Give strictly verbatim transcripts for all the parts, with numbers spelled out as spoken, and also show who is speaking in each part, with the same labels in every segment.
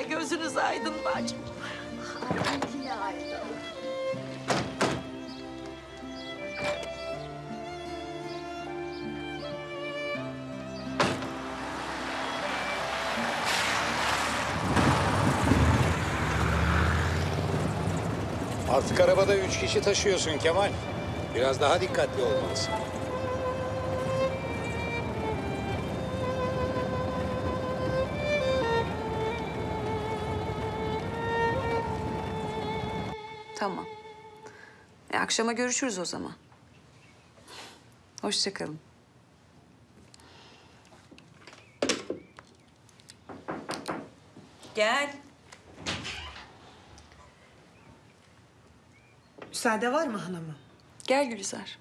Speaker 1: gözünüz aydın bacım.
Speaker 2: Aydın aydın.
Speaker 3: Artık arabada üç kişi taşıyorsun Kemal. Biraz daha dikkatli olmalısın.
Speaker 4: Tamam. E, akşama görüşürüz o zaman. Hoşça kalın. Gel.
Speaker 5: Müsaade var mı hanımım?
Speaker 4: Gel Gülizar.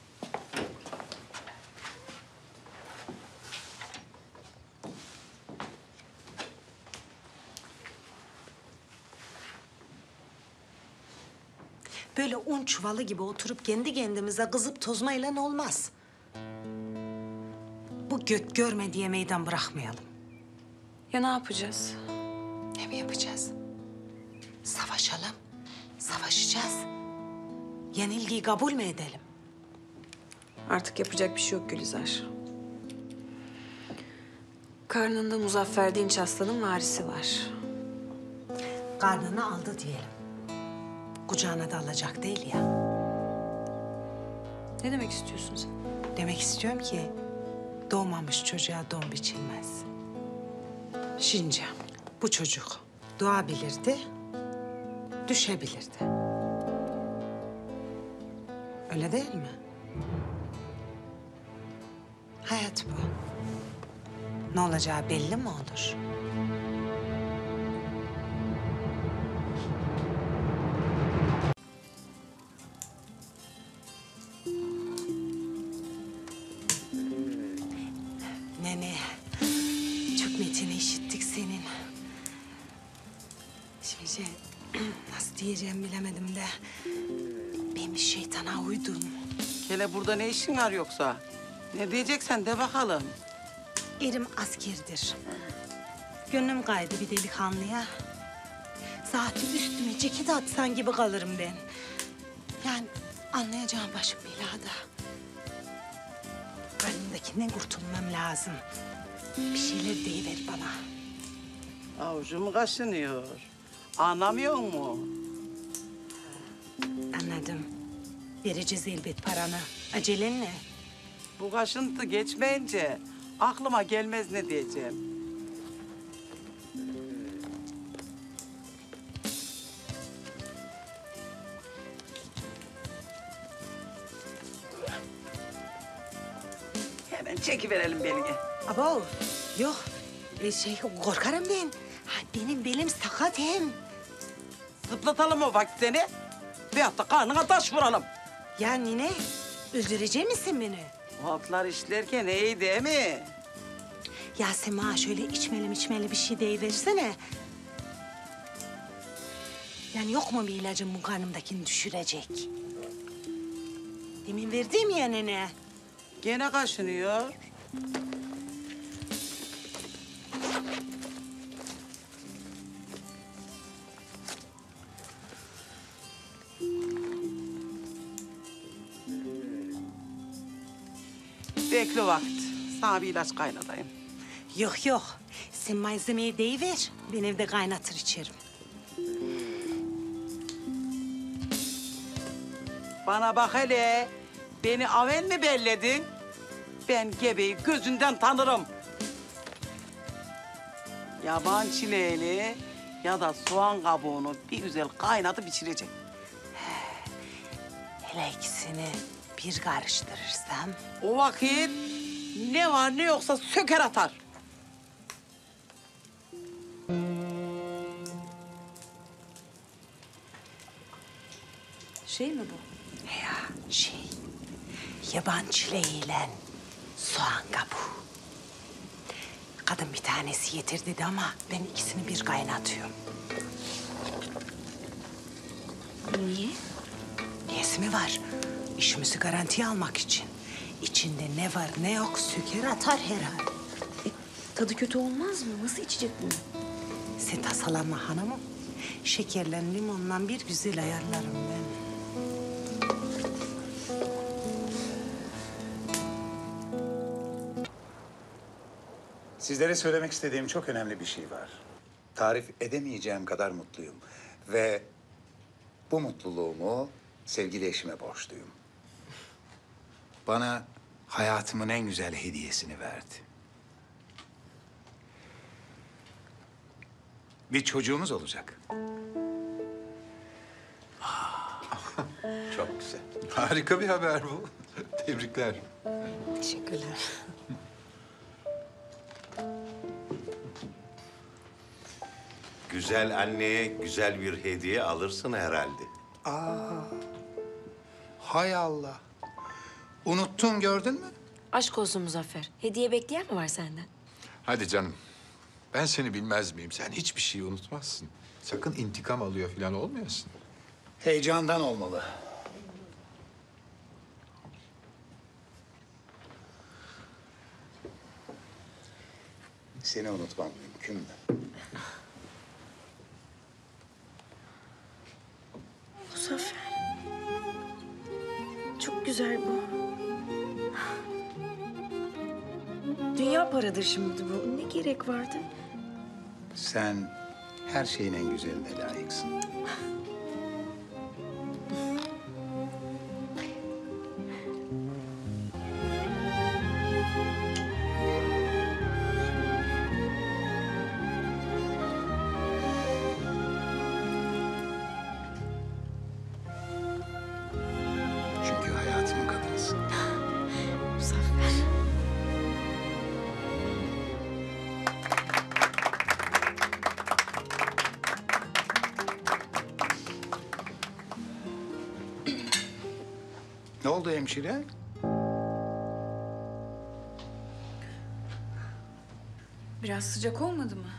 Speaker 5: Böyle un çuvalı gibi oturup kendi kendimize kızıp tozmayla olmaz. Bu göt görme diye meydan bırakmayalım.
Speaker 4: Ya ne yapacağız?
Speaker 5: Ne mi yapacağız? Savaşalım. Savaşacağız. Yenilgiyi kabul mü edelim?
Speaker 4: Artık yapacak bir şey yok Gülizar. Karnında Muzaffer Dinç Aslan'ın varisi var.
Speaker 5: Karnını aldı diyelim. Kucağına da alacak değil ya.
Speaker 4: Ne demek istiyorsun sen?
Speaker 5: Demek istiyorum ki doğmamış çocuğa don biçilmez. Şimdi bu çocuk doğabilirdi, düşebilirdi. Öyle değil mi? Hayat bu. Ne olacağı belli mi olur? Nene, çok metini işittik senin. Şimdi şey, nasıl diyeceğim bilemedim de... ben bir şeytana uydum.
Speaker 6: Hele burada ne işin var yoksa? Ne diyeceksen de bakalım.
Speaker 5: Erim askerdir. Gönlüm kaydı bir delikanlıya. Zaten üstüme ceket atsan gibi kalırım ben. Yani anlayacağım başım belada. Gönlümdekinden kurtulmam lazım. Bir şeyler deyiver bana.
Speaker 6: Avucum kaşınıyor. Anlamıyor mu?
Speaker 5: Anladım. Vereceğiz elbet paranı. Acelen ne?
Speaker 6: Bu kaşıntı geçmeyince aklıma gelmez ne diyeceğim. Hemen çekiverelim belini.
Speaker 5: Abo, yok. E, şey, korkarım ben. Ha, benim belim sakat hem.
Speaker 6: Zıplatalım o vakit seni. Veyahut da karnına taş vuralım.
Speaker 5: Ya nine, öldürecek misin beni?
Speaker 6: O altlar işlerken iyi değil mi?
Speaker 5: Ya sen bana şöyle içmeli içmeli bir şey deyiversene. Yani yok mu bir ilacın bu karnımdakini düşürecek? Demin verdiğim ya nene.
Speaker 6: Gene kaşınıyor. Bekle vakit. Sana bir ilaç kaynatayım.
Speaker 5: Yok yok, sen malzemeyi deyiver. Ben evde kaynatır içerim.
Speaker 6: Bana bak hele. Beni avel mi belledin? Ben gebeyi gözünden tanırım. Yaban çileğini ya da soğan kabuğunu bir güzel kaynatıp içirecek.
Speaker 5: Hele ikisini bir karıştırırsam...
Speaker 6: O vakit ne var ne yoksa söker atar.
Speaker 4: Şey mi bu?
Speaker 5: Ya şey, yaban çileğiyle soğan kabuğu. Kadın bir tanesi yeter dedi ama ben ikisini bir kaynatıyorum.
Speaker 4: Niye?
Speaker 5: Niyesi mi var? İşimizi garantiye almak için. İçinde ne var ne yok söker atar herhal.
Speaker 4: E, tadı kötü olmaz mı? Nasıl içecek bunu?
Speaker 5: Sen tasalanma hanımım. Şekerle limonla bir güzel ayarlarım ben.
Speaker 3: Sizlere söylemek istediğim çok önemli bir şey var. Tarif edemeyeceğim kadar mutluyum. Ve bu mutluluğumu sevgili eşime borçluyum. Bana hayatımın en güzel hediyesini verdi. Bir çocuğumuz olacak.
Speaker 1: Çok güzel. Harika bir haber bu. Tebrikler.
Speaker 5: Teşekkürler.
Speaker 7: Güzel anneye güzel bir hediye alırsın herhalde.
Speaker 3: Hay Allah. Unuttun gördün mü?
Speaker 8: Aşk olsun Muzaffer. Hediye bekleyen mi var senden?
Speaker 1: Hadi canım. Ben seni bilmez miyim? Sen hiçbir şeyi unutmazsın. Sakın intikam alıyor falan olmayasın.
Speaker 3: Heyecandan olmalı. Seni unutmam mümkün mü?
Speaker 8: Muzaffer. Çok güzel bu. Dünya paradır şimdi bu. Ne gerek vardı?
Speaker 3: Sen her şeyin en güzeline layıksın. Çünkü hayatımın kadınısın.
Speaker 8: Muzaffer.
Speaker 3: Ne oldu hemşire?
Speaker 4: Biraz sıcak olmadı mı?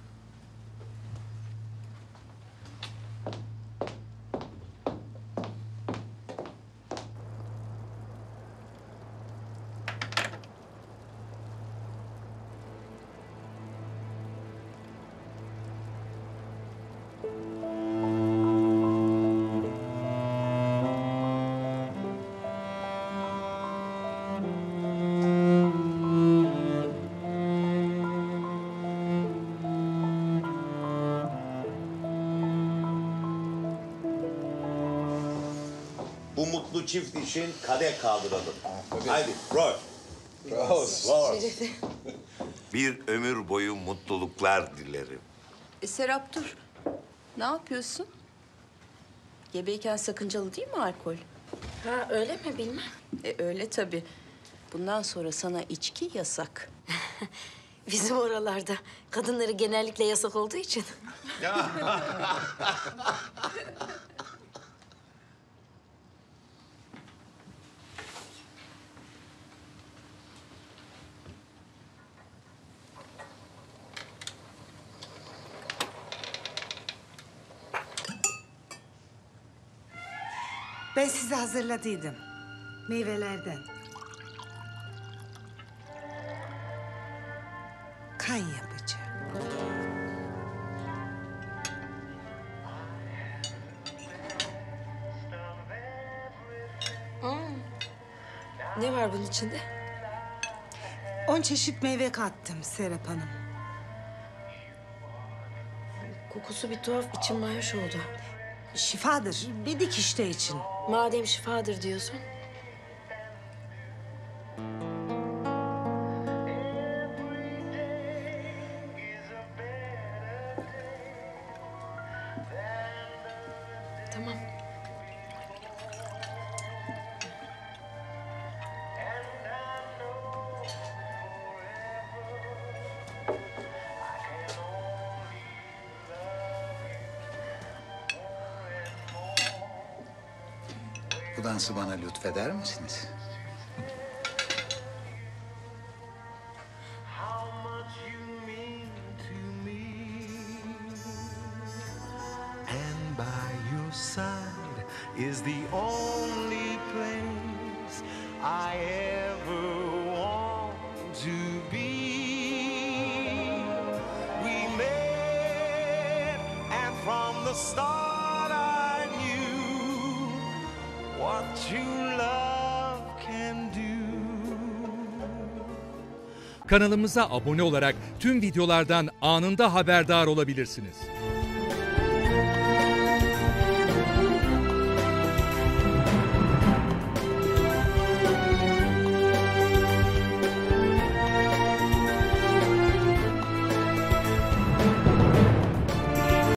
Speaker 7: Bu mutlu çift için kadeh kaldıralım. Haydi Roy.
Speaker 1: Raus.
Speaker 7: Roy. Bir ömür boyu mutluluklar dilerim.
Speaker 2: E, Serap dur. Ne yapıyorsun? Gebeyken sakıncalı değil mi alkol?
Speaker 8: Ha öyle mi bilmem.
Speaker 2: E öyle tabii. Bundan sonra sana içki yasak.
Speaker 8: Bizim oralarda kadınları genellikle yasak olduğu için.
Speaker 5: Ben size hazırladıydım. Meyvelerden. Kan yapıcı.
Speaker 8: Ne var bunun içinde?
Speaker 5: On çeşit meyve kattım Serap Hanım.
Speaker 8: Kokusu bir tuhaf, içim mayhoş oldu.
Speaker 5: Şifadır. Bir dikişte için.
Speaker 8: Madem şifadır diyorsun. Tamam.
Speaker 3: Bu dansı bana lütfeder misiniz?
Speaker 9: And by your side is the only place I ever want to be. We made From the start I knew what true love can do.
Speaker 10: Kanalımıza abone olarak tüm videolardan anında haberdar olabilirsiniz.